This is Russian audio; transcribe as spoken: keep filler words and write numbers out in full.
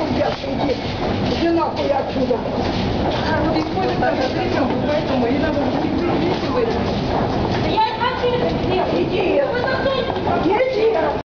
нахуй, девка, иди. Иди нахуй отсюда. А, вот исходит так от ребенка, поэтому и надо